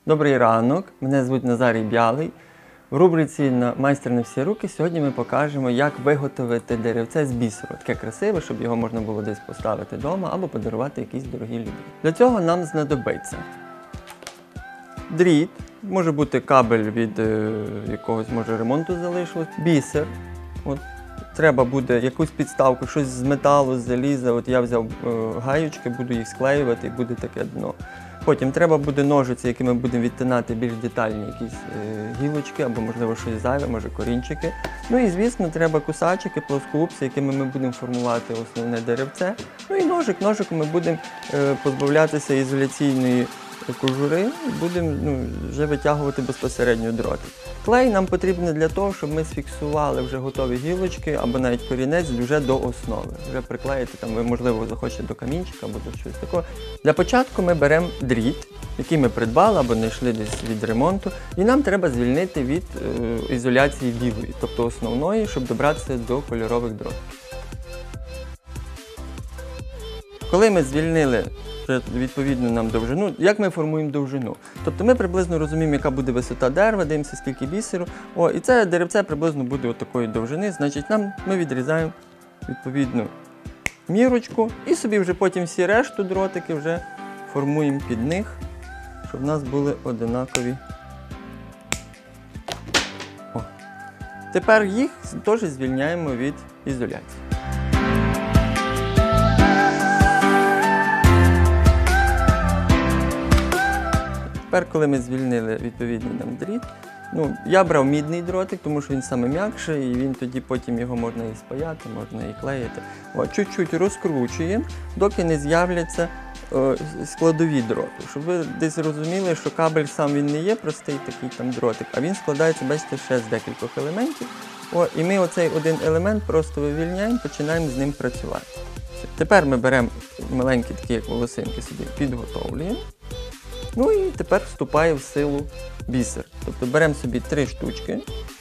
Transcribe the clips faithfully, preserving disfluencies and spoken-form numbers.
Добрий ранок, мене звуть Назарій Бялий. В рубриці «Майстер на всі руки» сьогодні ми покажемо, як виготовити деревце з бісеру. Таке красиве, щоб його можна було десь поставити вдома або подарувати якійсь дорогій людині. Для цього нам знадобиться дріт, може бути кабель від е, якогось може ремонту залишилось, бісер. От. Треба буде якусь підставку, щось з металу, з заліза. От я взяв е, гаючки, буду їх склеювати і буде таке дно. Потім треба буде ножиці, якими будемо відтинати більш детальні якісь е, гілочки, або, можливо, щось зайве, може корінчики. Ну і, звісно, треба кусачики, плоскогубці, якими ми будемо формувати основне деревце. Ну і ножик. Ножиком ми будемо е, позбавлятися ізоляційної кожури і будемо ну, вже витягувати безпосередньо дроти. Клей нам потрібен для того, щоб ми сфіксували вже готові гілочки або навіть корінець вже до основи. Вже приклеїти, там, ви, можливо, захочете до камінчика або до щось такого. Для початку ми беремо дріт, який ми придбали або знайшли десь від ремонту, і нам треба звільнити від е, ізоляції білої, тобто основної, щоб добратися до кольорових дротів. Коли ми звільнили відповідно нам довжину, як ми формуємо довжину? Тобто ми приблизно розуміємо, яка буде висота дерева, дивимося, скільки бісеру. О, і це деревце приблизно буде от такої довжини, значить нам ми відрізаємо відповідну мірочку і собі вже потім всі решту дротики вже формуємо під них, щоб в нас були одинакові. О. Тепер їх теж звільняємо від ізоляції. Тепер, коли ми звільнили відповідний нам дріт, ну, я брав мідний дротик, тому що він саме м'якший, і він тоді потім його можна і спаяти, можна і клеїти. Чуть-чуть розкручуємо, доки не з'являться е, складові дроти. Щоб ви десь розуміли, що кабель сам він не є простий такий там дротик, а він складається, бачите, ще з декількох елементів. О, і ми оцей один елемент просто вивільняємо, починаємо з ним працювати. Тепер ми беремо маленькі такі, як волосинки, собі підготовлюємо. Ну і тепер вступає в силу бісер. Тобто беремо собі три штучки,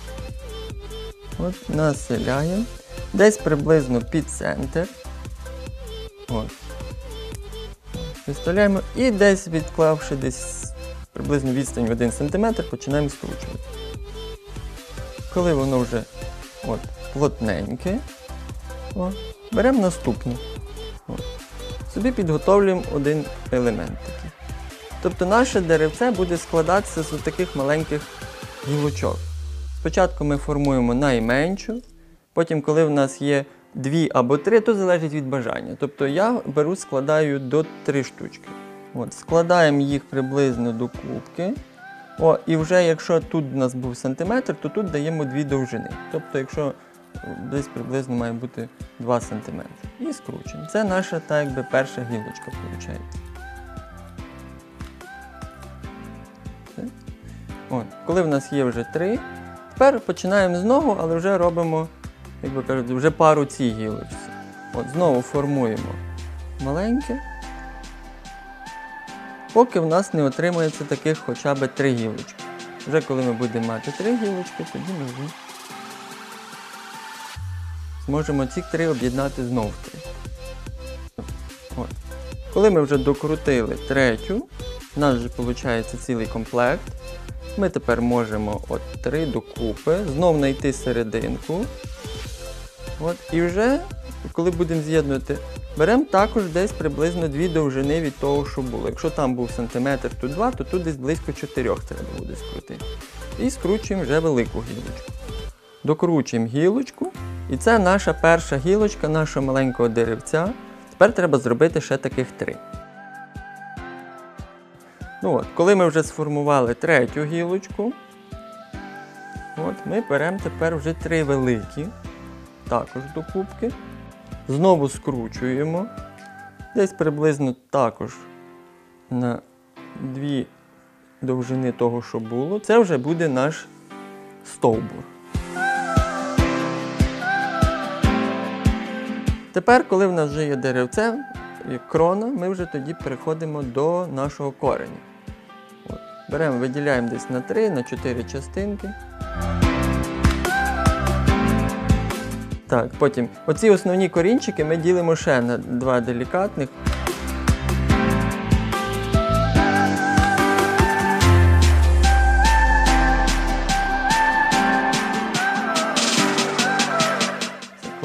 от, населяємо, десь приблизно під центр. От. Виставляємо і десь відклавши десь приблизно відстань в один сантиметр, починаємо скручувати. Коли воно вже от, плотненьке, от, беремо наступне. От. Собі підготовлюємо один елемент такий. Тобто наше деревце буде складатися з таких маленьких гілочок. Спочатку ми формуємо найменшу, потім, коли в нас є дві або три, то залежить від бажання. Тобто я беру, складаю до три штучки. От, складаємо їх приблизно до кубки. О, і вже якщо тут у нас був сантиметр, то тут даємо дві довжини. Тобто якщо десь приблизно має бути два сантиметри. І скручуємо. Це наша так якби перша гілочка виходить. От, коли в нас є вже три, тепер починаємо знову, але вже робимо, як би кажуть, вже пару цій гілочці. От, знову формуємо маленьке, поки в нас не отримається таких хоча б три гілочки. Вже коли ми будемо мати три гілочки, тоді ми вже зможемо ці три об'єднати знову в три. От. Коли ми вже докрутили третю, у нас вже виходить цілий комплект. Ми тепер можемо от три докупи, знов знайти серединку. От, і вже, коли будемо з'єднувати, беремо також десь приблизно дві довжини від того, що було. Якщо там був сантиметр, тут два, то тут десь близько чотирьох треба буде скрутити. І скручуємо вже велику гілочку. Докручуємо гілочку. І це наша перша гілочка нашого маленького деревця. Тепер треба зробити ще таких три. Ну от, коли ми вже сформували третю гілочку, от, ми беремо тепер вже три великі, також до кубки. Знову скручуємо, десь приблизно також на дві довжини того, що було. Це вже буде наш стовбур. Тепер, коли в нас вже є деревце, як крона, ми вже тоді переходимо до нашого кореня. От. Беремо, виділяємо десь на три, на чотири частинки. Так, потім оці основні корінчики ми ділимо ще на два делікатних.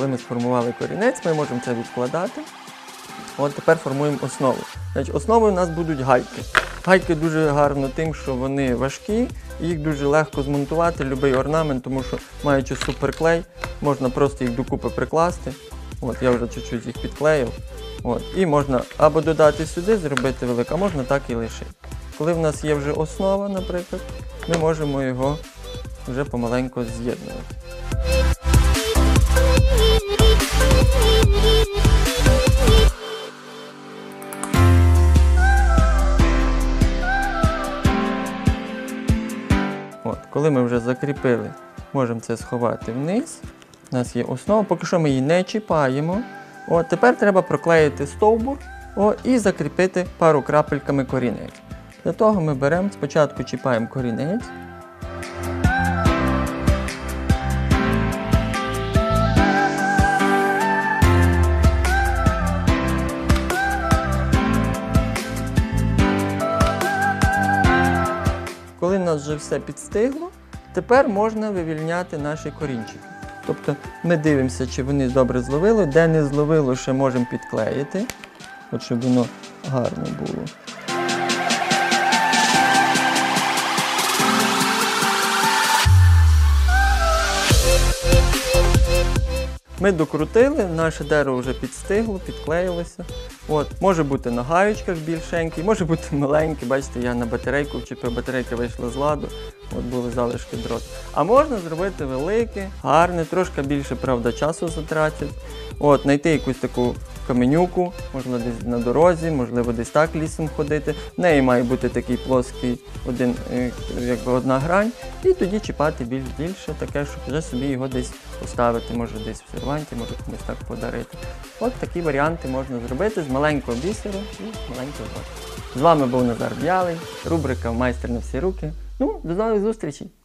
коли ми сформували корінець, ми можемо це відкладати. От тепер формуємо основу. Значить, основою у нас будуть гайки. Гайки дуже гарно тим, що вони важкі, і їх дуже легко змонтувати, будь-який орнамент, тому що, маючи суперклей, можна просто їх докупи прикласти. От, я вже чуть-чуть їх підклеїв. От, і можна або додати сюди, зробити велике, а можна так і лишити. Коли в нас є вже основа, наприклад, ми можемо його вже помаленьку з'єднувати. От, коли ми вже закріпили, можемо це сховати вниз. У нас є основа, поки що ми її не чіпаємо. От, тепер треба проклеїти стовбур о, і закріпити пару крапельками корінець. Для того ми беремо, спочатку чіпаємо корінець. Коли в нас вже все підстигло, тепер можна вивільняти наші корінчики. Тобто ми дивимося, чи вони добре зловили, де не зловило, ще можемо підклеїти, от щоб воно гарно було. Ми докрутили, наше дерево вже підстигло, підклеїлося. От, може бути на гаючках більшенький, може бути маленький. Бачите, я на батарейку вчепив, батарейка вийшла з ладу, от були залишки дроту. А можна зробити велике, гарне, трошки більше, правда, часу затратять. От, знайти якусь таку каменюку, можливо, десь на дорозі, можливо, десь так лісом ходити. В неї має бути такий плоский, один, якби одна грань, і тоді чіпати більш більше, таке, щоб вже собі його десь поставити, може десь в серванті, може комусь так подарити. От такі варіанти можна зробити з маленького бісеру і з маленького дроту. З вами був Назар Б'ялий, рубрика «Майстер на всі руки». Ну, до нових зустрічей!